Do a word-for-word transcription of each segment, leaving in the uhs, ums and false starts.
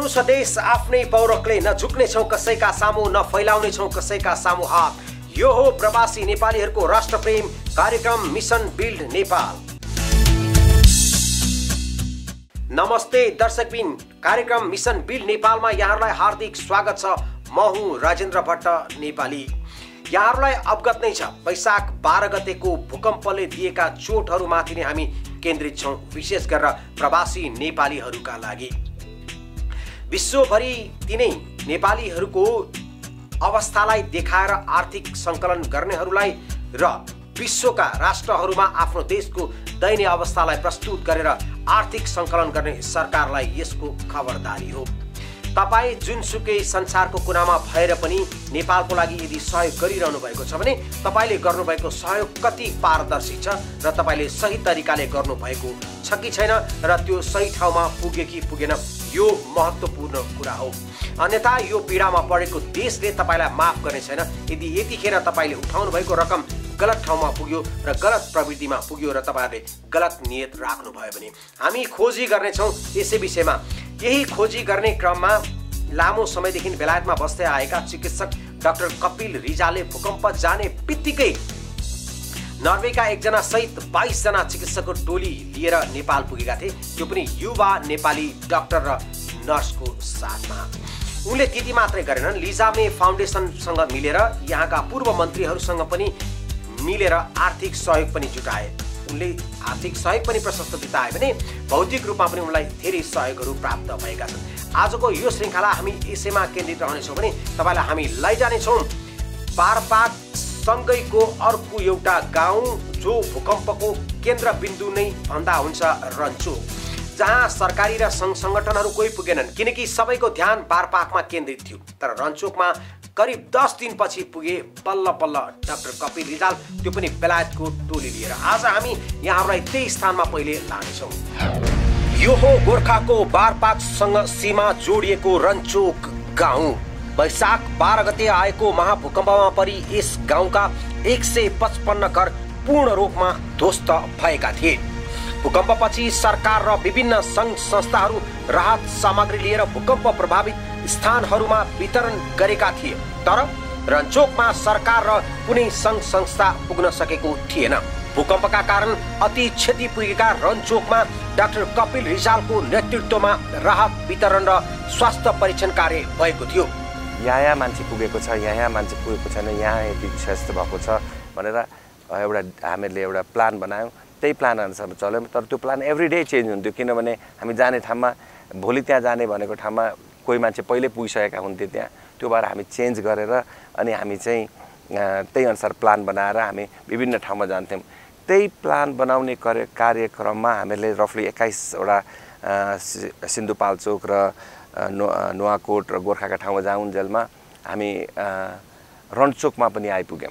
आफ्नो स्वदेश आफ्नै पौरखले न झुक्ने छौं कसैका सामु न फैलाउने छौं कसैका सामु हात। यो हो प्रवासी नेपालीहरूको राष्ट्रप्रेम कार्यक्रम मिसन बिल्ड नेपाल। नमस्ते दर्शकबिन, कार्यक्रम मिसन बिल्ड नेपालमा यहाँहरूलाई हार्दिक स्वागत छ। म हुँ राजेन्द्र भट्ट नेपाली। यहाँहरूलाई अवगत नै छ, वैशाख बाह्र गतेको भूकम्पले दिएका चोटहरूमाथि नै हामी केन्द्रित छौं, विशेष गरेर प्रवासी नेपालीहरूका लागि। विश्वभरि तिनै नेपालीहरूको अवस्थालाई देखाएर आर्थिक सङ्कलन गर्नेहरूलाई र विश्वका राष्ट्रहरूमा आफ्नो देशको दयनीय अवस्थालाई प्रस्तुत गरेर आर्थिक सङ्कलन गर्ने सरकारलाई यसको खबरदारी हो। तपाईँ जुनसुकै संसारको कुनामा भएर पनि नेपालको लागि यदि सहयोग गरिरहनु भएको छ भने तपाईँले गर्नुभएको सहयोग कति पारदर्शी छ र तपाईँले सही तरिकाले गर्नुभएको छ कि छैन र त्यो सही ठाउँमा पुग्यो कि पुगेन, यो महत्त्वपूर्ण कुरा हो। अन्यथा यो पीडामा परेको देशले तपाईँलाई माफ गर्ने छैन यदि यतिखेर तपाईँले उठाउनु भएको रकम गलत ठाउँमा पुग्यो र गलत प्रवृत्तिमा पुग्यो र तपाईँहरूले गलत नियत राख्नुभयो भने। हामी खोजी गर्नेछौँ यसै विषयमा। यही खोजी गर्ने क्रममा लामो समयदेखि बेलायतमा बस्दै आएका चिकित्सक डाक्टर कपिल रिजालले भूकम्प जाने बित्तिकै नर्वेका एकजना सहित बाइस जना चिकित्सकको टोली लिएर नेपाल पुगेका थिए, त्यो पनि युवा नेपाली डाक्टर र नर्सको साथमा। उनले त्यति मात्रै गरेनन्, लिजामे फाउन्डेसनसँग मिलेर यहाँका पूर्व मन्त्रीहरूसँग पनि मिलेर आर्थिक सहयोग पनि जुटाए। उनले आर्थिक सहयोग पनि प्रशस्त बिताए भने भौतिक रूपमा पनि उनलाई धेरै सहयोगहरू प्राप्त भएका छन्। आजको यो श्रृङ्खला हामी यसैमा केन्द्रित रहनेछौँ भने तपाईँलाई हामी लैजानेछौँ बारपाक सँगैको अर्को एउटा गाउँ जो भूकम्पको केन्द्रबिन्दु नै भन्दा हुन्छ रन्चोक, जहाँ सरकारी र सङ्घ सङ्गठनहरू कोही पुगेनन् किनकि सबैको ध्यान बारपाकमा केन्द्रित थियो। तर रन्चोकमा करिब दस दिनपछि पुगे बल्ल बल्ल डाक्टर कपिल रिजाल, त्यो पनि बेलायतको टोली लिएर। आज हामी यहाँहरूलाई त्यही स्थानमा पहिले लानेछौँ। यो हो गोर्खाको बारपाकसँग सीमा जोडिएको रन्चोक गाउँ। वैशाख बाह्र गते आएको महाभूकम्पमा परि यस गाउँका एक सय पचपन्न घर पूर्ण रूपमा ध्वस्त भएका थिए। भूकम्पपछि सरकार र विभिन्न सङ्घ संस्थाहरू राहत सामग्री लिएर भूकम्प प्रभावित स्थानहरूमा वितरण गरेका थिए, तर रन्चोकमा सरकार र कुनै सङ्घ संस्था पुग्न सकेको थिएन। भूकम्पका कारण अति क्षति पुगेका रन्चोकमा डाक्टर कपिल रिजालको नेतृत्वमा राहत वितरण र स्वास्थ्य परीक्षण कार्य भएको थियो। यहाँ यहाँ मान्छे पुगेको छ, यहाँ यहाँ मान्छे पुगेको छैन, यहाँ यति क्षति भएको छ भनेर एउटा हामीले एउटा प्लान बनायौँ। त्यही प्लान अनुसार चल्यौँ, तर त्यो प्लान एभ्री डे चेन्ज हुन्थ्यो किनभने हामी जाने ठाउँमा भोलि त्यहाँ जाने भनेको ठाउँमा कोही मान्छे पहिले पुगिसकेका हुन्थे त्यहाँ, त्यो भएर हामी चेन्ज गरेर अनि हामी चाहिँ त्यही अनुसार प्लान बनाएर हामी विभिन्न ठाउँमा जान्थ्यौँ। त्यही प्लान बनाउने कार्यक्रममा हामीले रफली एक्काइसवटा सिन्धुपाल्चोक र नुवाकोट र गोर्खाका ठाउँमा जाउन्जेलमा हामी रन्चोकमा पनि आइपुग्यौँ।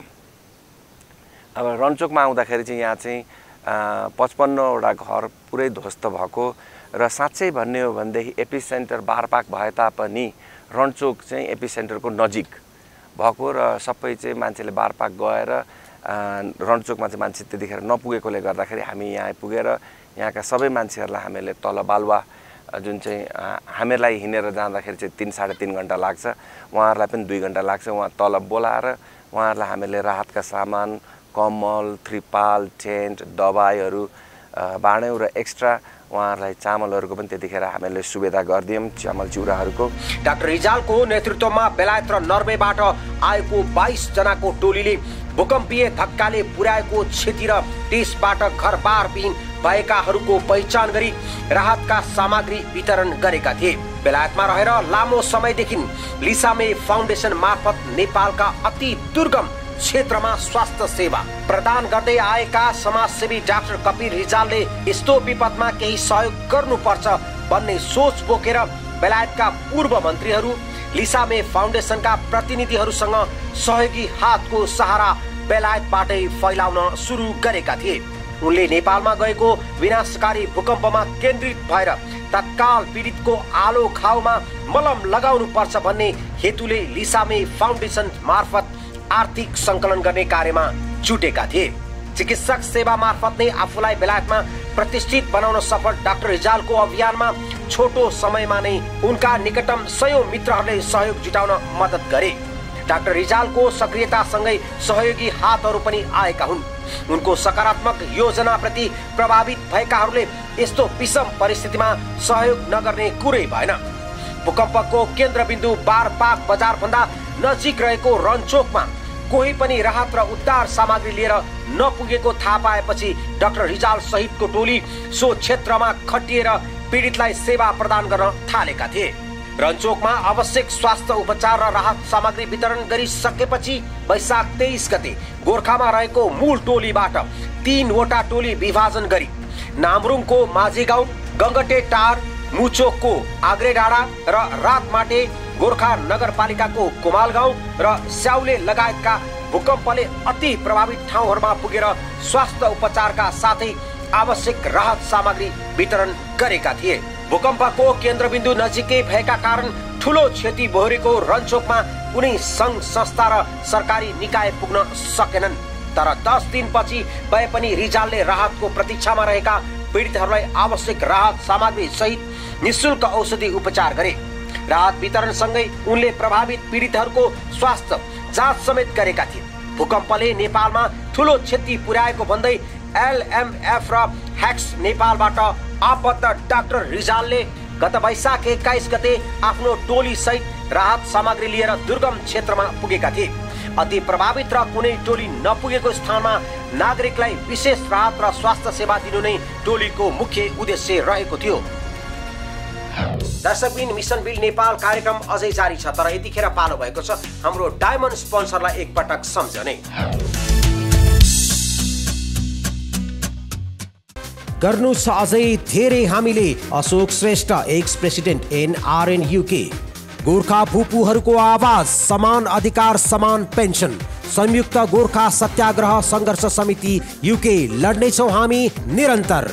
अब रन्चोकमा आउँदाखेरि चाहिँ यहाँ चाहिँ पचपन्नवटा घर पुरै ध्वस्त भएको र साँच्चै भन्ने हो भनेदेखि एपी सेन्टर बारपाक भए तापनि रन्चोक चाहिँ एपी सेन्टरको नजिक भएको र सबै चाहिँ मान्छेले बारपाक गएर रन्चोकमा चाहिँ मान्छे त्यतिखेर नपुगेकोले गर्दाखेरि हामी यहाँ पुगेर यहाँका सबै मान्छेहरूलाई हामीले तल बालुवा जुन चाहिँ हामीहरूलाई हिँडेर जाँदाखेरि चाहिँ तिन साढे तिन घन्टा लाग्छ, उहाँहरूलाई पनि दुई घन्टा लाग्छ। उहाँ तल बोलाएर उहाँहरूलाई हामीले राहतका सामान, कम्मल, त्रिपाल, टेन्ट, दबाईहरू बाँड्यौँ र एक्स्ट्रा उहाँहरूलाई चामलहरूको पनि त्यतिखेर हामीले सुविधा गरिदियौँ, चामल चिउराहरूको। डाक्टर रिजालको नेतृत्वमा बेलायत र नर्वेबाट आएको बाइस जनाको टोलीले भूकम्पीय धक्काले पुर्याएको क्षति र त्यसबाट घरबारविहीन भएकाहरूको पहिचान गरी राहतका सामग्री वितरण गरेका थिए। बेलायतमा रहेर लामो समयदेखि लिसामे फाउन्डेसन मार्फत नेपालका अति दुर्गम क्षेत्रमा स्वास्थ्य सेवा प्रदान गर्दै आएका समाजसेवी डाक्टर कपिल रिजालले यस्तो विपदमा केही सहयोग गर्नुपर्छ भन्ने सोच बोकेर बेलायतका पूर्व मन्त्रीहरू, लिसामे फाउन्डेसनका प्रतिनिधिहरूसँग सहयोगी हातको सहारा बेलायतबाटै फैलाउन सुरु गरेका थिए। उनले नेपालमा गएको विनाशकारी भूकम्पमा केन्द्रित भएर तत्काल पीडितको आलो खाउमा मलम लगाउनु पर्छ भन्ने हेतुले लिसामे फाउन्डेसन मार्फत आर्थिक सङ्कलन गर्ने कार्यमा जुटेका थिए। चिकित्सक सेवा मार्फत नै आफूलाई बेलायतमा प्रतिष्ठित बनाउन सफल डाक्टर रिजालको अभियानमा छोटो समयमा नै उनका निकटतम सयौं मित्रहरूले सहयोग जुटाउन मद्दत गरे। डाक्टर रिजालको सक्रियतासँगै सहयोगी हातहरू पनि आएका हुन्। उनको सकारात्मक योजनाप्रति प्रभावित भएकाहरूले यस्तो विषम परिस्थितिमा सहयोग नगर्ने कुरै भएन। भूकम्पको केन्द्रबिन्दु बारपाक बजार भन्दा नजिक रहेको रन्चोकमा कोही पनि राहत र उद्धार सामग्री लिएर नपुगेको थाहा पाएपछि डाक्टर रिजाल सहितको टोली सो क्षेत्रमा खटिएर पीडितलाई सेवा प्रदान गर्न थालेका थिए। रन्चोकमा आवश्यक स्वास्थ्य उपचार र राहत सामग्री वितरण गरिसकेपछि वैशाख तेइस गते गोर्खामा रहेको मूल टोलीबाट तीनवटा टोली विभाजन गरी नामरुङको माझी गाउँ, गङ्गटे टार, मुचोकको आग्रे डाँडा र रातमाटे गोर्खा नगरपालिकाको कुमाल गाउँ र स्याउले लगायतका भूकम्पले अति प्रभावित ठाउँहरूमा पुगेर स्वास्थ्य उपचारका साथै आवश्यक राहत सामग्री वितरण गरेका थिए। भूकम्पको केन्द्रबिन्दु नजिकै भएका कारण ठूलो क्षति बेहोरेको रन्चोकमा कुनै सङ्घ संस्था र सरकारी निकाय पुग्न सकेनन्। तर दस दिनपछि भए पनि रिजालले राहतको प्रतीक्षामा रहेका पीडितहरूलाई आवश्यक राहत सामग्री सहित निशुल्क औषधि उपचार गरे। राहत वितरणसँगै उनले प्रभावित पीडितहरूको स्वास्थ्य जाँच समेत गरेका थिए। भूकम्पले नेपालमा ठूलो क्षति पुर्याएको भन्दै एलएमएफ र ह्याक्स नेपालबाट आपद्ध डाक्टर रिजालले गत वैशाख एक्काइस गते आफ्नो टोली सहित राहत सामग्री लिएर दुर्गम क्षेत्रमा पुगेका थिए। अति प्रभावित र कुनै टोली नपुगेको स्थानमा नागरिकलाई विशेष राहत र स्वास्थ्य सेवा दिनु नै टोलीको मुख्य उद्देश्य रहेको थियो। दर्शकबिन मिसन बिल नेपाल कार्यक्रम अझै जारी छ, तर यतिखेर पालो भएको छ हाम्रो डायमन्ड स्पोन्सरलाई एकपटक सम्झने। गर्नु छ अझै धेरै हामीले Ashok Shrestha ex president NRN UK, Gorkha भूपुहरूको आवाज, समान अधिकार समान पेन्सन, संयुक्त गोर्खा सत्याग्रह संघर्ष समिति युके, लड्नेछौँ हामी निरन्तर।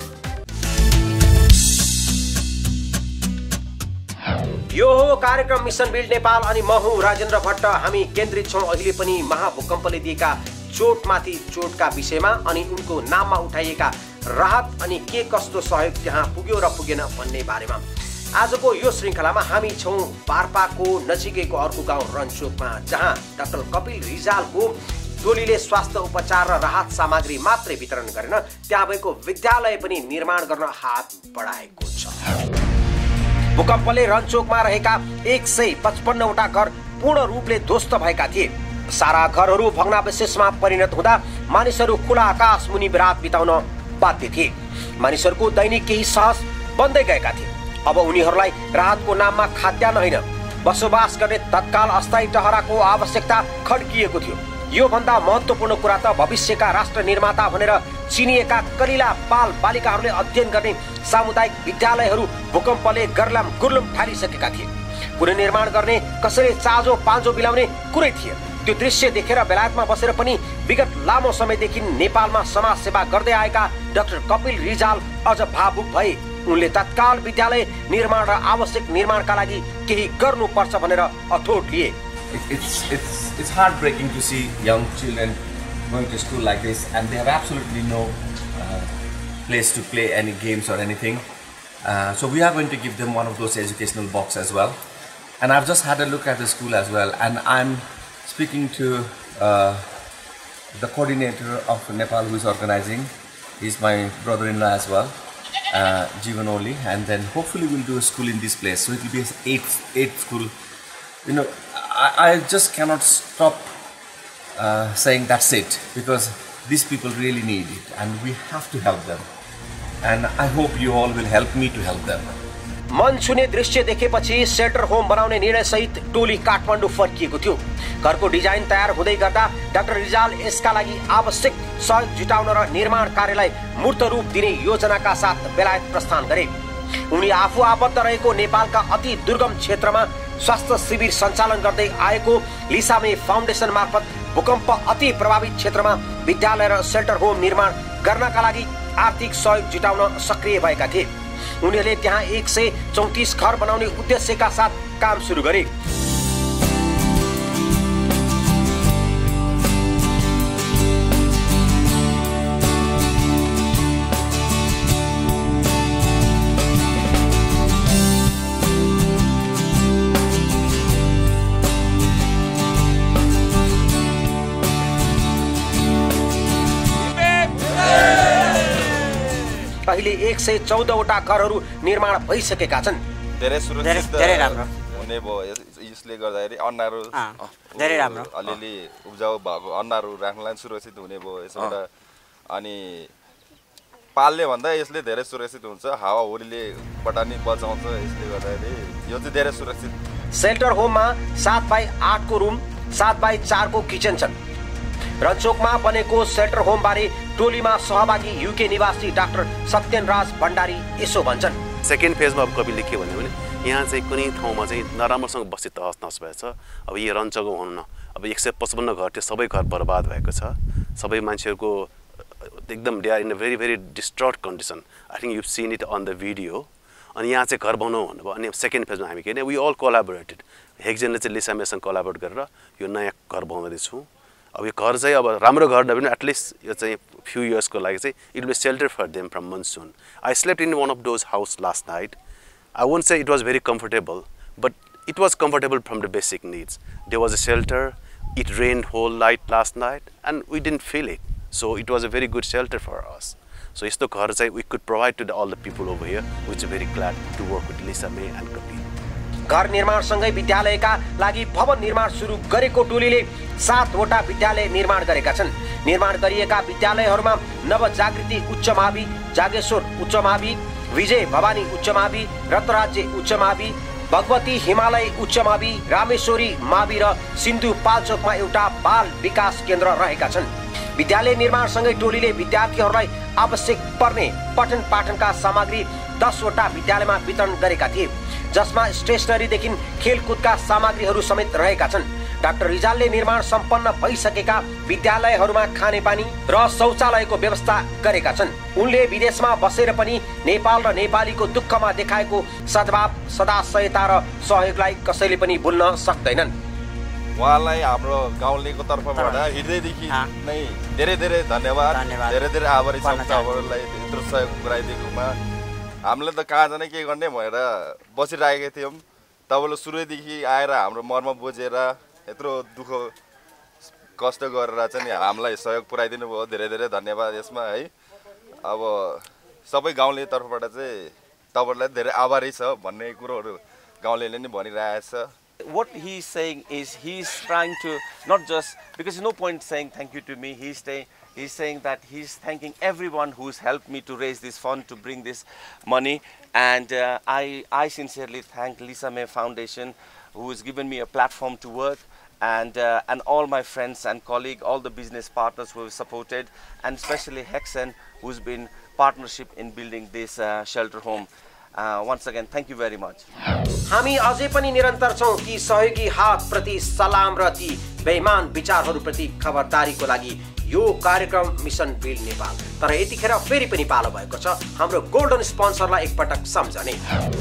यो हो कार्यक्रम मिसन बिल्ड नेपाल अनि म हुँ राजेन्द्र भट्ट। हामी केन्द्रित छौँ अहिले पनि महाभूकम्पले दिएका चोटमाथि चोटका विषयमा अनि उनको नाममा उठाइएका राहत अनि के कस्तो सहयोग त्यहाँ पुग्यो र पुगेन भन्ने बारेमा। आजको यो श्रृङ्खलामा हामी छौँ बारपाको नजिकैको अर्को गाउँ रन्चोकमा, जहाँ डाक्टर कपिल रिजालको टोलीले स्वास्थ्य उपचार र राहत सामग्री मात्रै वितरण गरेन, त्यहाँ भएको विद्यालय पनि निर्माण गर्न हात बढाएको छ। भूकम्पले रन्चोकमा रहेका एक सय पचपन्नवटा घर पूर्ण रूपले ध्वस्त भएका थिए। सारा घरहरू भग्नावशेषमा परिणत हुँदा मानिसहरू खुला आकाश मुनि रात बिताउन बाध्य थिए। मानिसहरूको दैनिक केही साहस बन्दै गएका थिए। अब उनीहरूलाई राहतको नाममा खाद्यान्न होइन, बसोबास गर्ने तत्काल अस्थायी टहराको आवश्यकता खड्किएको थियो। यो भन्दा महत्त्वपूर्ण कुरा त भविष्यका राष्ट्र निर्माता भनेर चिनिएका कलिला बाल बालिकाहरूले अध्ययन गर्ने सामुदायिक विद्यालयहरू भूकम्पले गर्लाम गुर्लुम ठालिसकेका थिए। पुनर्निर्माण गर्ने कसैले चाँजो पाँजो बिलाउने कुरै थिए। त्यो दृश्य देखेर बेलायतमा बसेर पनि विगत लामो समयदेखि नेपालमा समाज सेवा गर्दै आएका डाक्टर कपिल रिजाल अझ भावुक भए। उनले तत्काल विद्यालय निर्माण र आवश्यक निर्माणका लागि केही गर्नुपर्छ भनेर अठोट लिए। It's, it's, it's heartbreaking to see young children going to school like this and they have absolutely no uh, place to play any games or anything. Uh, so we are going to give them one of those educational boxes as well. And I've just had a look at the school as well, and I'm speaking to uh, the coordinator of Nepal who is organizing. He's my brother-in-law as well, uh, Jivan Oli, and then hopefully we'll do a school in this place. So it will be an eighth, eighth school. You know, I, I just cannot stop uh, saying that's it, because these people really need it and we have to help them. And I hope you all will help me to help them. मन छुने दृश्य देखेपछि shelter home बनाउने निर्णय सहित टोली काठमाडौँ फर्किएको थियो। घरको डिजाइन तयार हुँदै गर्दा डाक्टर रिजाल यसका लागि आवश्यक सहयोग जुटाउन र निर्माण कार्यलाई मूर्त रूप दिने योजनाका साथ बेलायत प्रस्थान गरे। उनी आफू आबद्ध रहेको नेपालका अति दुर्गम क्षेत्रमा स्वास्थ्य शिविर सञ्चालन गर्दै आएको लिसामे फाउन्डेसन मार्फत भूकम्प अति प्रभावित क्षेत्रमा विद्यालय र सेल्टर होम निर्माण गर्नका लागि आर्थिक सहयोग जुटाउन सक्रिय भएका थिए। उनीहरूले त्यहाँ एक सय चौतिस घर बनाउने उद्देश्यका साथ काम सुरु गरे। अहिले एक सय चौधवटा घरहरू निर्माण भइसकेका छन्। धेरै सुरक्षित धेरै राम्रो हुने भयो। यसले गर्दाखेरि अन्नाहरू धेरै राम्रो अलिअलि उब्जाउ भएको अन्नाहरू राख्नलाई सुरक्षित हुने भयो यसबाट। अनि पालले भन्दा यसले धेरै सुरक्षित हुन्छ, हावाहुरीले बटानी बचाउँछ। यसले गर्दाखेरि यो चाहिँ धेरै सुरक्षित। सेल्टर होममा सात बाई आठको रुम, सात बाई चारको किचन छन्। रञ्चोकमा बनेको सेल्टर होमबारे टोलीमा सहभागी युके निवासी डाक्टर सत्यनराज भण्डारी यसो भन्छन्। सेकेन्ड फेजमा अब कविले के भन्यो भने यहाँ चाहिँ कुनै ठाउँमा चाहिँ नराम्रोसँग बस्ती तहस नहस भएछ। अब यो रञ्चोको हुनु अब एक सय पचपन्न घर थियो, सबै घर बर्बाद भएको छ। सबै मान्छेहरूको एकदम they are in a very very distraught condition. I think you seen it on the video. अनि यहाँ चाहिँ घर बनाऊ भन्नुभयो। अनि सेकेन्ड फेजमा हामी के भने वी अल कोलाबोरेटेड। हेक्जेनले चाहिँ लिसामेसँग कोलाबोरेट गरेर यो नयाँ घर बनाउँदैछौँ। अब यो घर चाहिँ अब राम्रो घर नभए पनि एटलिस्ट यो चाहिँ फ्यु इयर्सको लागि चाहिँ it will shelter for them from monsoon. I slept in one of those house last night. I won't say it was very comfortable, but it was comfortable from the basic needs. There was a shelter, it rained whole night last night and we didn't feel it. So it was a very good shelter for us. So यस्तो घर चाहिँ we could provide to the all the people over here, which is very glad to work with Lisa May and Kapil. घर निर्माणसँगै विद्यालयका लागि भवन निर्माण सुरु गरेको टोलीले सातवटा विद्यालय निर्माण गरेका छन्। निर्माण गरिएका विद्यालयहरूमा नवजागृति उच्च मावि, जागेश्वर उच्च मावि, विजय भवानी उच्च मावि, रत्नराज्य उच्च मावि, भगवती हिमालय उच्च मावि, रामेश्वरी मावि र सिन्धु पाल्चोकमा एउटा बाल विकास केन्द्र रहेका छन्। विद्यालय निर्माणसँगै टोलीले विद्यार्थीहरूलाई आवश्यक पर्ने पठन पाठनका सामग्री दसवटा विद्यालयमा वितरण गरेका थिए, जसमा स्टेसनरीदेखि खेलकुदका सामग्रीहरू समेत रहेका छन्। डाक्टर रिजालले निर्माण सम्पन्न भइसकेका विद्यालयहरूमा खानेपानी र शौचालयको व्यवस्था गरेका छन्। उनले विदेशमा बसेर पनि नेपाल र नेपालीको दुःखमा देखाएको सद्भाव, सदाशयता र सहयोगलाई कसैले पनि भुल्न सक्दैनन्। उहाँलाई हाम्रो गाउँलेको तर्फबाट हृदयदेखि नै धेरै धेरै धन्यवाद, धेरै धेरै आभारी छौँ तपाईँहरूलाई यत्रो सहयोग पुऱ्याइदिएकोमा। हामीले त कहाँ जाने के गर्ने भनेर बसिरहेका थियौँ। तपाईँले सुरुदेखि आएर हाम्रो मर्म बुझेर यत्रो दुःख कष्ट गरेर चाहिँ नि हामीलाई सहयोग पुऱ्याइदिनु भयो। धेरै धेरै धन्यवाद यसमा है। अब सबै गाउँले तर्फबाट चाहिँ तपाईँहरूलाई धेरै आभारी छ भन्ने कुरोहरू गाउँलेले नि भनिरहेछ। What he is saying is he is trying to not just, because there's no point saying thank you to me, he's saying he's saying that he's thanking everyone who's helped me to raise this fund to bring this money. And uh, I I sincerely thank Lisa May Foundation, who has given me a platform to work, and uh, and all my friends and colleagues, all the business partners who have supported, and especially Hexen, who's been partnership in building this uh, shelter home. Uh, once again, thank you very much. हामी अझै पनि निरन्तर छौं ती सहयोगी हात प्रति सलाम र ती बेइमान विचारहरू प्रति खबरदारीको लागि यो कार्यक्रम मिसन बिल्ड नेपाल। तर यतिखेर फेरि पनि पालो भएको छ हाम्रो गोल्डन स्पोन्सरलाई एकपटक सम्झने।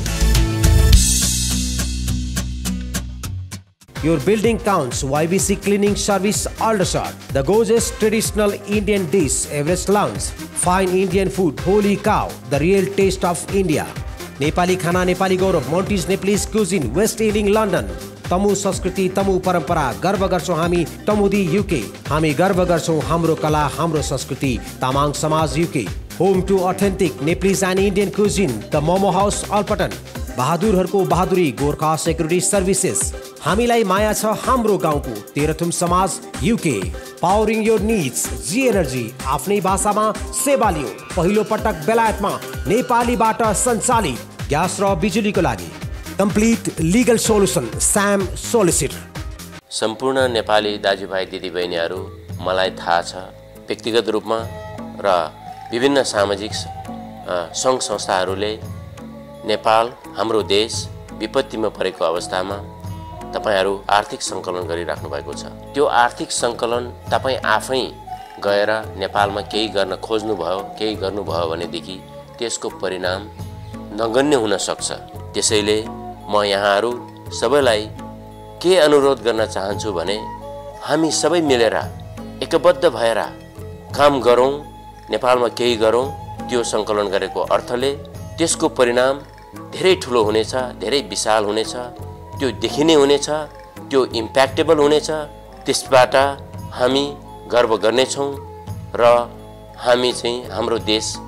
Your building counts. Y B C Cleaning Service Aldershot. The gorgeous traditional Indian dish Everest Lounge. Fine Indian food Holy Cow. The real taste of India. Nepali खाना नेपाली गौरव Monty's Nepalese cuisine West Ealing London. Tamu संस्कृति तमु परम्परा गर्व गर्छौं हामी तमुदी UK. हामी गर्व गर्छौं हाम्रो कला हाम्रो संस्कृति तामाङ समाज UK. Home to authentic Nepalese and Indian cuisine the Momo House Alperton. बहादुरहरूको बहादुरी गोर्खा सेक्युरिटी सर्भिसेस। हामीलाई माया छ हाम्रो गाउँको तेह्रथुम समाज UK. Powering your needs G energy आफ्नै भाषामा सेवा लियो पहिलो पटक बेलायतमा नेपालीबाट सञ्चालित ग्यास र बिजुलीको लागि complete legal solution Sam solicitor. सम्पूर्ण नेपाली दाजुभाइ दिदीबहिनीहरू मलाई थाहा छ व्यक्तिगत रूपमा र विभिन्न सामाजिक सङ्घ संस्थाहरूले नेपाल हाम्रो देश विपत्तिमा परेको अवस्थामा तपाईहरू आर्थिक सङ्कलन गरिराख्नु भएको छ। त्यो आर्थिक सङ्कलन तपाईँ आफै गएर नेपालमा केही गर्न खोज्नुभयो केही गर्नुभयो भनेदेखि त्यसको परिणाम नगण्य हुन सक्छ। त्यसैले म यहाँहरू सबैलाई के अनुरोध गर्न चाहन्छु भने हामी सबै मिलेर एकबद्ध भएर काम गरौँ, नेपालमा केही गरौँ। त्यो सङ्कलन गरेको अर्थले त्यसको परिणाम धेरै ठुलो हुनेछ, धेरै विशाल हुनेछ, त्यो देखिने हुनेछ, त्यो इम्प्याक्टेबल हुनेछ। त्यसबाट हामी गर्व गर्नेछौँ र हामी चाहिँ हाम्रो देश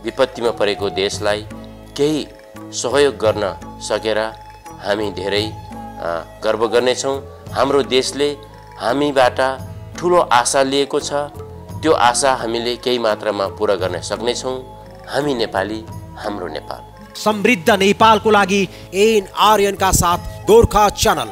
विपत्तिमा परेको देशलाई केही सहयोग गर्न सकेर हामी धेरै गर्व गर्नेछौँ। हाम्रो देशले हामीबाट ठुलो आशा लिएको छ, त्यो आशा हामीले केही मात्रामा पूरा गर्न सक्नेछौँ। हामी नेपाली, हाम्रो नेपाल। समृद्ध नेपालको लागि एएनआरएन का साथ गोर्खा च्यानल।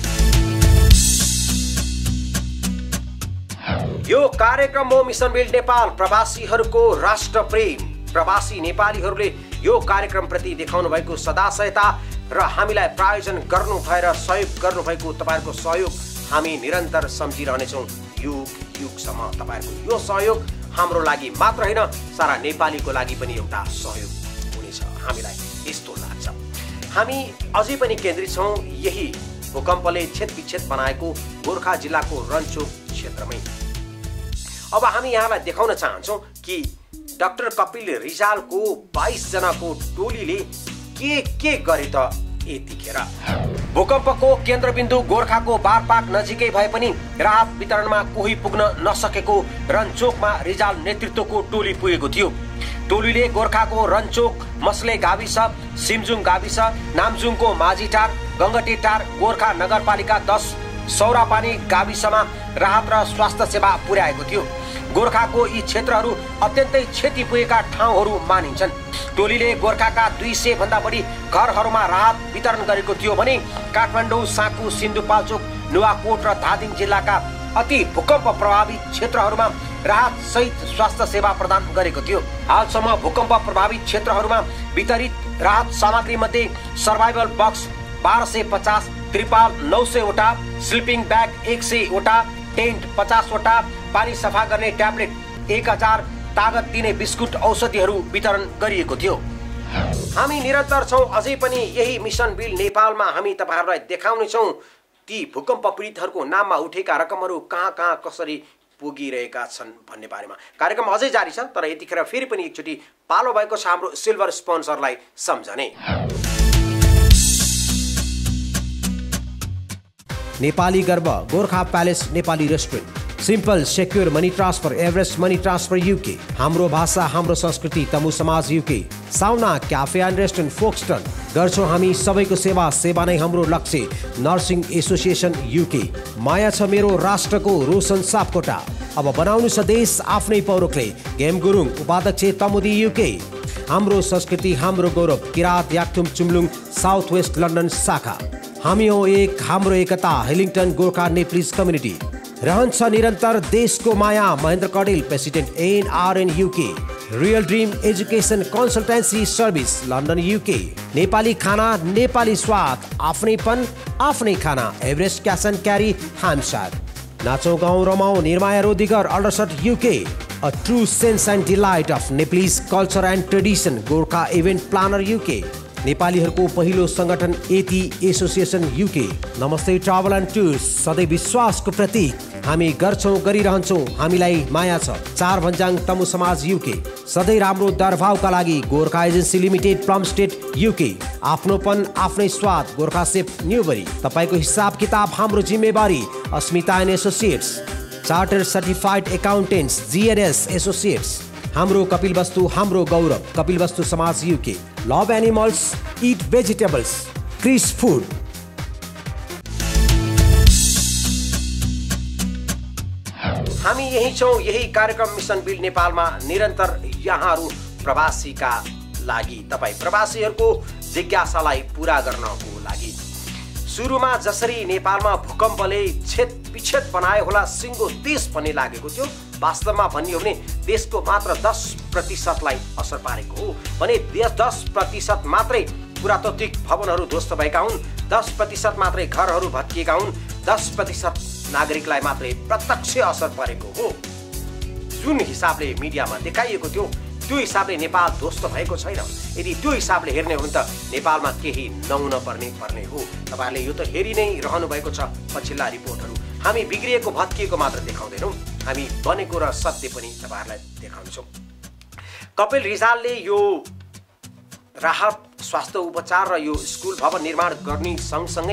यो कार्यक्रम हो मिसन बिल्ड नेपाल, प्रवासीहरूको राष्ट्र प्रेम। प्रवासी नेपालीहरूले यो कार्यक्रम प्रति देखाउनु भएको सदाशयता र हामीलाई प्रायोजन गर्नु भएर सहयोग गर्नु भएको तपाईहरुको सहयोग हामी निरन्तर सम्झिरहनेछौँ युग युगसम्म। तपाईहरुको यो सहयोग हाम्रो लागि मात्र हैन, सारा नेपालीको लागि पनि एउटा सहयोग हुनेछ, हामीलाई यस्तो लाग्छ। हामी अझै पनि केन्द्रित छौँ यही भूकम्पले क्षतविक्षत बनाएको गोर्खा जिल्लाको रन्चोक क्षेत्रमै। अब हामी यहाँलाई देखाउन चाहन्छौँ कि डाक्टर कपिल रिजालको बाइस जनाको टोलीले के के गरे त यतिखेर। भूकम्पको केन्द्रबिन्दु गोर्खाको बारपाक नजिकै भए पनि राहत वितरणमा कोही पुग्न नसकेको रन्चोकमा रिजाल नेतृत्वको टोली पुगेको थियो। टोलीले गोर्खाको रन्चोक, मसले गाविस, सिमजुङ गाविस, नामजुङको माझीटार, गङ्गटेटार, गोर्खा नगरपालिका दस, सौरापानी गाविसमा राहत र स्वास्थ्य सेवा पुर्याएको थियो। गोर्खाको यी क्षेत्रहरू अत्यन्तै क्षति पुगेका ठाउँहरू मानिन्छन्। टोलीले गोर्खाका दुई सय भन्दा बढी घरहरूमा राहत वितरण गरेको थियो भने काठमाडौँ, साँकु, सिन्धुपाल्चोक, नुवाकोट र धादिङ जिल्लाका अति भूकम्प प्रभावित क्षेत्रहरूमा राहत सहित स्वास्थ्य सेवा प्रदान गरेको थियो। हालसम्म भूकम्प प्रभावित क्षेत्रहरूमा वितरित राहत सामग्री मध्ये सर्भाइभल बक्स बाह्र सय पचास, त्रिपाल नौ सय वटा, स्लिपिङ ब्याग एक सय वटा, टेन्ट पचास वटा, पानी सफा गर्ने ट्याब्लेट एक हजार, तागत दिने बिस्कुट औषधिहरू वितरण गरिएको थियो। हामी निरन्तर छौँ अझै पनि यही मिसन बिल नेपालमा। हामी तपाईहरुलाई देखाउनेछौँ ती भूकम्प पीडितहरूको नाममा उठेका रकमहरू कहाँ कहाँ कसरी पुगिरहेका छन् भन्ने बारेमा। कार्यक्रम अझै जारी छ, तर यतिखेर फेरि पनि एकचोटि पालो भएको छ हाम्रो सिल्भर स्पोन्सरलाई सम्झने। नेपाली गर्व Gorkha palace Nepali restaurant, simple secure money transfer, Everest money transfer UK, हाम्रो भाषा हाम्रो संस्कृति तमु समाज UK, sauna cafe and restaurant Folkestone. गर्छौँ हामी सबैको सेवा, सेवा नै हाम्रो लक्ष्य। नर्सिङ एसोसिएसन युके, माया छ मेरो राष्ट्रको रोशन सापकोटा, अब बनाउनु छ देश आफ्नै पौरखले। गेम गुरुङ उपाध्यक्ष तमुदी युके, हाम्रो संस्कृति हाम्रो गौरव, Kirat Yakthung Chumlung South West London शाखा। हामी हो एक, हाम्रो एकता, हेलिङटन गोर्खा नेप्लिज कम्युनिटी। रहन्छ निरन्तर देशको माया, Mahendra Kadel president ANRN UK. Real dream education consultancy service London UK. Nepali खाना नेपाली स्वाद, आफ्नैपन आफ्नै खाना, एभरेस्ट क्यास एन्ड क्यारी हामसार। नाचौँ गाउँ रमाउँ निर्माया रोदिगर Aldershot UK. A true sense and delight of Nepalese culture and tradition Gorkha event planner UK. नेपालीहरूको पहिलो संगठन AT association UK. Namaste travel and tours, सधैँ विश्वासको प्रतीक, हामी गर्छौँ गरिरहन्छौँ, हामीलाई माया छ। चार भन्जाङ तमु समाज युके। सधैँ राम्रो दरभावका लागि Gorkha agency limited Plumstead UK. आफ्नोपन आफ्नै स्वाद गोर्खा सेफ न्युबरी। तपाईँको हिसाब किताब हाम्रो जिम्मेवारी Asmita and associates. Charter certified accountants GNS associates. हाम्रो कपिल वस्तु हाम्रो गौरव कपिल वस्तु समाज UK. Love animals eat vegetables Chris food. हामी यही छौँ यही कार्यक्रम मिसन बिल नेपालमा निरन्तर यहाँहरू प्रवासीका लागि, तपाईँ प्रवासीहरूको जिज्ञासालाई पूरा गर्नको लागि। सुरुमा जसरी नेपालमा भूकम्पले क्षत विक्षत बनाए होला सिङ्गो देश भन्ने लागेको थियो, वास्तवमा भन्ने हो भने देशको मात्र दस प्रतिशतलाई असर पारेको हो भने देश दस प्रतिशत मात्रै पुरातात्विक भवनहरू ध्वस्त भएका हुन्, दस प्रतिशत मात्रै घरहरू भत्किएका हुन्, दस प्रतिशत नागरिकलाई मात्रै प्रत्यक्ष असर परेको हो। जुन हिसाबले मिडियामा देखाइएको थियो त्यो हिसाबले नेपाल ध्वस्त भएको छैन। यदि त्यो हिसाबले हेर्ने हो भने त नेपालमा केही नहुन पर्ने पर्ने हो। तपाईँहरूले यो त हेरि नै रहनु भएको छ पछिल्ला रिपोर्टहरू। हामी बिग्रिएको भत्किएको मात्र देखाउँदैनौँ, हामी बनेको र सत्य पनि तपाईँहरूलाई देखाउनेछौँ। कपिल रिजालले यो राहत स्वास्थ्य उपचार र यो स्कुल भवन निर्माण गर्ने सँगसँगै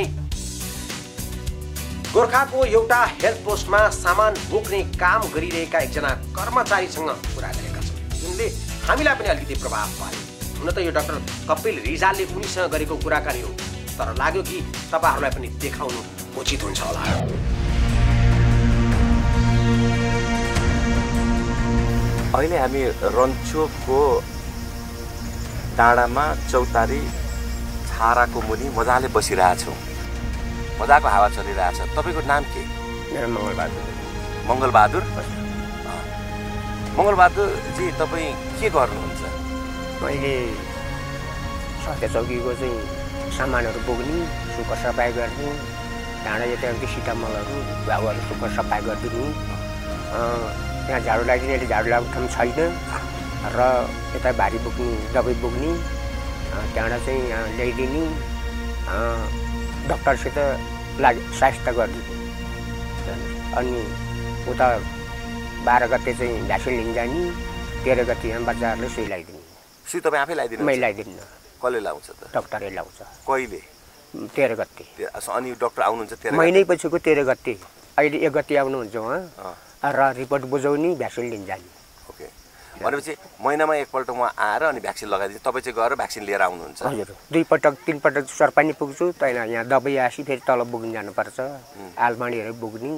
गोर्खाको एउटा हेल्थ पोस्टमा सामान बोक्ने काम गरिरहेका एकजना कर्मचारीसँग कुरा गरेका छन्, जुनले हामीलाई पनि अलिकति प्रभाव पायो। हुन त यो डाक्टर कपिल रिजालले उनीसँग गरेको कुराकानी हो, तर लाग्यो कि तपाईँहरूलाई पनि देखाउनु उचित हुन्छ होला। अहिले हामी रन्चोकको डाँडामा चौतारी छाराको मुनि मजाले बसिरहेछौँ। मजाको हावा चलिरहेछ। तपाईँको नाम के? मेरो मङ्गलबहादुर। मङ्गलबहादुर मङ्गलबहादुरजी तपाईँ के गर्नुहुन्छ? मैले स्वास्थ्य चौकीको चाहिँ सामानहरू बोक्ने, सुक्खा सफाइ गर्ने, डाँडा यताउति सिटामलहरू घाउहरू सुक्खा सफाइ गरिदिनु, त्यहाँ झाडु लगाइदिने अहिले झाडु लगाउने ठाउँ छैन र यता भारी बोक्ने दबाई बोक्ने, त्यहाँबाट चाहिँ ल्याइदिने, डक्टरसित लागि स्वास्थ्य गरिदिने। अनि उता बाह्र गते चाहिँ भ्याक्सिन लिन जाने, तेह्र गते यहाँ बच्चाहरूले सुई लगाइदिने। सुई तपाईँ आफै लगाइदिनु? मै लगाइदिन्न। कसले लाउँछ त? डक्टरले लाउँछ। कहिले? तेह्र गते। अनि डक्टर आउनुहुन्छ तेह्र गते? महिनै पछिको तेह्र गते। अहिले एक गते आउनुहुन्छ उहाँ र रिपोर्ट बुझाउने, भ्याक्सिन लिन जाने। ओके, भनेपछि महिनामा एकपल्ट उहाँ आएर अनि भ्याक्सिन लगाइदिन्छ, तपाईँ चाहिँ गएर भ्याक्सिन लिएर आउनुहुन्छ? हजुर, दुई पटक तिन पटक सरपानी पुग्छु, त्यहाँ यहाँ दबाई आसी फेरि तल बोक्नु जानुपर्छ, आलमाडीहरू बोक्ने।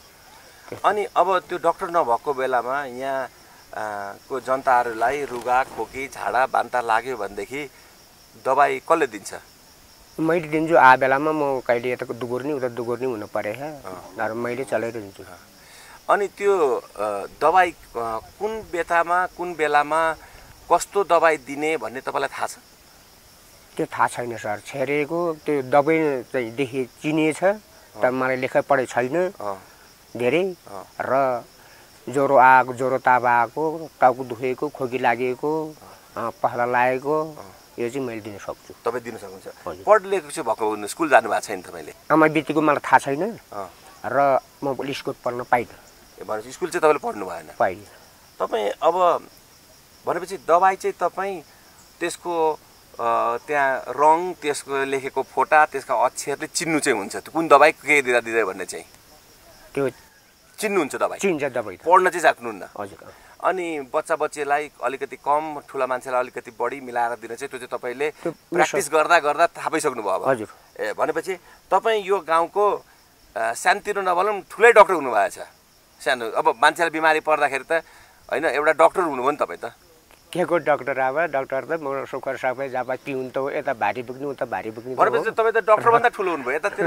अनि अब त्यो डाक्टर नभएको बेलामा यहाँ को जनताहरूलाई रुगा खोकी झाडा बान्ता लाग्यो भनेदेखि दबाई कसले दिन्छ? मैले दिन्छु। आ बेलामा म कहिले यताको दुगुर्नी उता दुगुर्नी हुनु परे र मैले चलाइदिन्छु। अनि त्यो दबाई कुन बेतामा कुन बेलामा कस्तो दबाई दिने भन्ने तपाईँलाई थाहा छ? त्यो थाहा छैन सर। छेरेको त्यो दबाई चाहिँ देखि चिनिएछ, तर मलाई लेखा पढाइ छैन धेरै। र ज्वरो आएको, ज्वरो ताप आएको, टाउको दुखेको, खोकी लागेको, पहला लागेको, यो चाहिँ मैले दिन सक्छु। तपाईँ दिन सक्नुहुन्छ? पढ लेखेको चाहिँ भएको हुनु, स्कुल जानु भएको छैन तपाईँले? आमा बितेको मलाई थाहा छैन र म स्कुल पढ्न पाइनँ। भनेपछि स्कुल चाहिँ तपाईँले पढ्नु भएन? पाइनँ। तपाईँ अब भनेपछि दबाई चाहिँ तपाईँ त्यसको त्यहाँ रङ, त्यसको लेखेको फोटा, त्यसका अक्षरले चिन्नु चाहिँ हुन्छ कुन दबाई के दिँदा दिँदै भन्ने चाहिँ? त्यो चिन्नुहुन्छ दबाई? चिन्छ दबाई। पढ्न चाहिँ सक्नुहुन्न? हजुर। अनि बच्चा बच्चीलाई अलिकति कम, ठुला मान्छेलाई अलिकति बढी मिलाएर दिन चाहिँ त्यो चाहिँ तपाईँले प्र्याक्टिस गर्दा गर्दा थाहा पाइसक्नुभयो अब? हजुर। ए भनेपछि तपाईँ यो गाउँको सानोतिनो नभनौँ ठुलै डक्टर हुनुभएछ। सानो अब मान्छेलाई बिमारी पर्दाखेरि त होइन एउटा डक्टर हुनुभयो नि तपाईँ त? के को डक्टर? अब डक्टर त म सुखर सबै जाबा पिउन त यता भारी बोक्ने उता भारी बोक्ने। भनेपछि तपाईँ त डक्टरभन्दा ठुलो हुनुभयो। यतातिर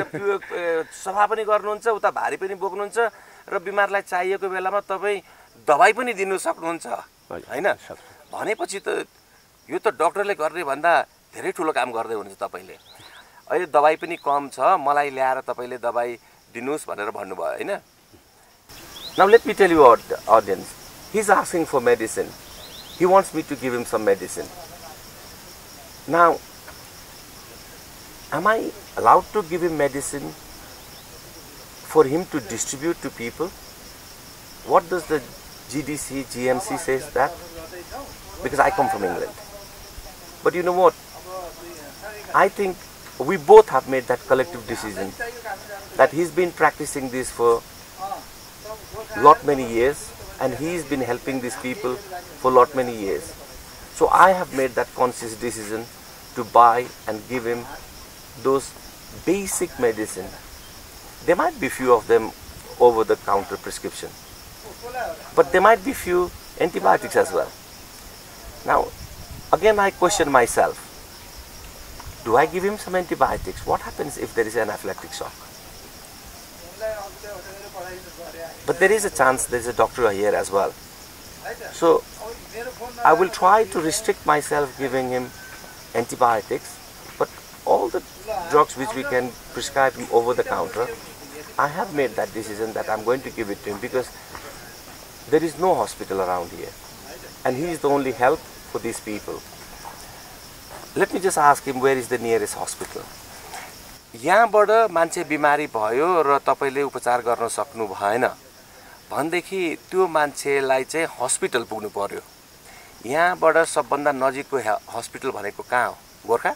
सफा पनि गर्नुहुन्छ, उता भारी पनि बोक्नुहुन्छ र बिमारलाई चाहिएको बेलामा तपाईँ दबाई पनि दिनु सक्नुहुन्छ होइन? भनेपछि त यो त डक्टरले गर्ने भन्दा धेरै ठुलो काम गर्दै हुनुहुन्छ तपाईँले। अहिले दबाई पनि कम छ, मलाई ल्याएर तपाईँले दबाई दिनुहोस् भनेर भन्नुभयो होइन? Now let me tell you our audience, he is asking for medicine. He wants me to give him some medicine. Now, am I allowed to give him medicine for him to distribute to people? What does the G D C, G M C says that? Because I come from England. But you know what? I think we both have made that collective decision that he's been practicing this for lot many years and he's been helping these people for lot many years. So I have made that conscious decision to buy and give him those basic medicine. There might be few of them over the counter prescription, but there might be few antibiotics as well. Now again I question myself, do I give him some antibiotics? What happens if there is an anaphylactic shock? But there is a chance there is a doctor here as well. So I will try to restrict myself giving him antibiotics, but all the drugs which we can prescribe him over the counter, I have made that decision that I'm going to give it to him because there is no hospital around here and he is the only help for these people. Let me just ask him, where is the nearest hospital? यहाँबाट मान्छे बिमारी भयो र तपाईले उपचार गर्न सक्नु भएन भनेदेखि त्यो मान्छेलाई चाहिँ हस्पिटल पुग्नु पर्यो। यहाँबाट सबभन्दा नजिकको हस्पिटल भनेको कहाँ हो? गोरखा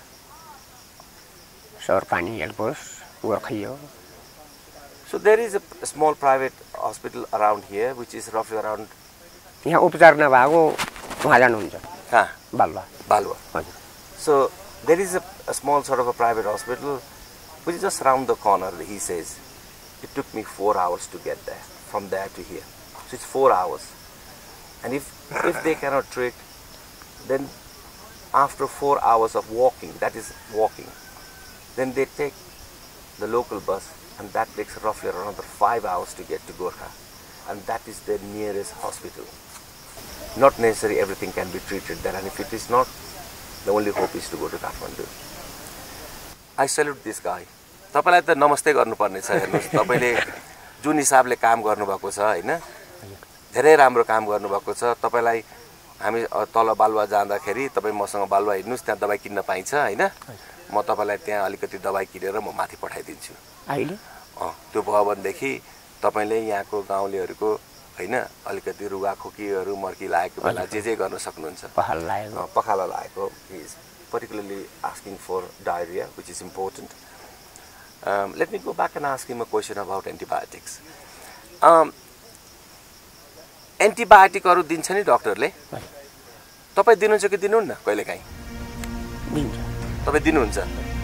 सरपानी हेल्पोस गोरखै हो। So there is a small private hospital around here which is roughly around यहाँ उपचार नभएको वहाँ जानुहुन्छ। कहाँ? बालुवा बालुवा. हजुर. So there is a, a small sort of a private hospital which is just around the corner, he says. It took me four hours to get there, from there to here. So it's four hours. And if, if they cannot treat, then after four hours of walking, that is walking, then they take the local bus, and that takes roughly another five hours to get to Gorkha. And that is the nearest hospital. Not necessarily everything can be treated there, and if it is not, the only hope is to go to Kathmandu. I salute this guy. तपाईलाई त नमस्ते गर्नुपर्ने छ. हेर्नुस्, तपाईले जुन हिसाबले काम गर्नुभएको छ हैन, धेरै राम्रो काम गर्नुभएको छ. तपाईलाई हामी तल बालुवा जाँदाखेरि तपाई मसँग बालुवा हिड्नुस्, त्यहाँ दबाई किन्न पाइन्छ हैन. म तपाईलाई त्यहाँ अलिकति दबाई किनेर म माथि पठाइदिन्छु. अहिले अ त्यो भयो भनेदेखि तपाईले यहाँको गाउँलेहरुको हैन अलिकति रुगा खोकीहरु मर्की लागेको बेला जे जे गर्न सक्नुहुन्छ. पखाला लागेको पखाला लागेको is particularly asking for diarrhea, which is important. Um, let me go back and ask him a question about antibiotics. Um, एन्टिबायोटिकहरु दिन्छ नि डाक्टरले, तपाई दिनुहुन्छ कि दिनुहुन्न कहिलेकाहीँ? दिन्छ. तपाई दिनुहुन्छ?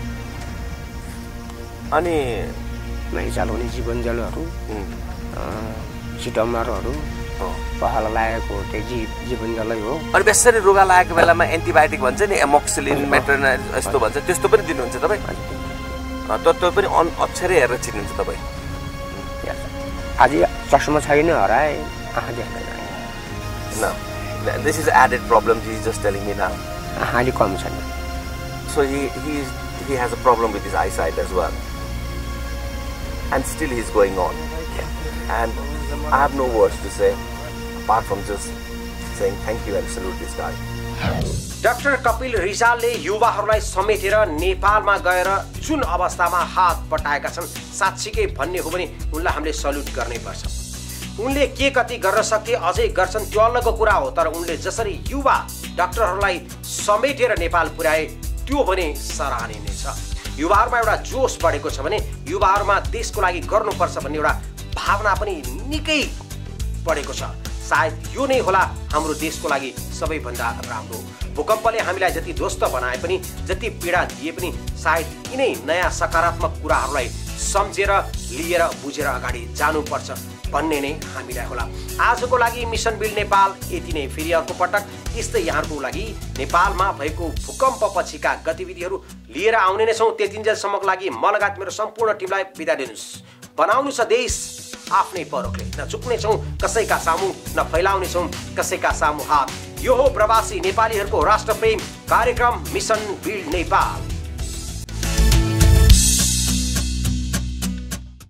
अनि मैचाल हुने जीवन जलहरू, सिटमरहरू, पखाला लागेको त्यो जीवन जलै हो. अनि बेसरी रुगा लागेको बेलामा एन्टिबायोटिक भन्छ नि, एमोक्सिलिन, मेट्रोन यस्तो भन्छ, त्यस्तो पनि दिनुहुन्छ तपाई? त त्यो पनि अक्षरै हेरेर चिन्नुहुन्छ तपाई? आज चस्मा छैन हराए, आँखा देख्दैन. No, this is added problem. He is just telling me now. आँखाले कम छैन. So he he is, he has a problem with his eyesight as well, and still he is going on. And I have no words to say apart from just saying thank you and salute this guy. Doctor Kapil रिजालले युवाहरूलाई समेटेर नेपालमा गएर जुन अवस्थामा हात बटाएका छन्, साच्चीकै भन्ने हो भने उनलाई हामीले सल्युट गर्नै पर्छ. उनले के कति गर्न सके अझै गर्छन् त्यो अलगको कुरा हो, तर उनले जसरी युवा डाक्टरहरूलाई समेटेर नेपाल पुर्याए त्यो भने सराहनीय नै छ. युवाहरूमा एउटा जोश बढेको छ भने युवाहरूमा देशको लागि गर्नुपर्छ भन्ने एउटा भावना पनि निकै बढेको छ. सायद यो नै होला हाम्रो देशको लागि सबैभन्दा राम्रो. भूकम्पले हामीलाई जति ध्वस्त बनाए पनि, जति पीडा दिए पनि, सायद यिनै नयाँ सकारात्मक कुराहरूलाई सम्झेर लिएर बुझेर अगाडि जानुपर्छ भन्ने नै हामीलाई होला. आजको लागि मिसन बिल्ड नेपाल यति नै. फेरि अर्को पटक यस्तै यहाँहरूको लागि नेपालमा भएको भूकम्प पछिका गतिविधिहरू लिएर आउने नै छौँ. त्यतिन्जेलसम्मको लागि म लगायत मेरो सम्पूर्ण टिमलाई बिदा दिनुहोस्. बनाउनु छ देश आफ्नै परोखले, न चुक्ने छौँ कसैका सामु, न फैलाउने छौँ कसैका सामु हात. यो हो प्रवासी नेपालीहरूको राष्ट्रप्रेम कार्यक्रम मिसन बिल्ड नेपाल.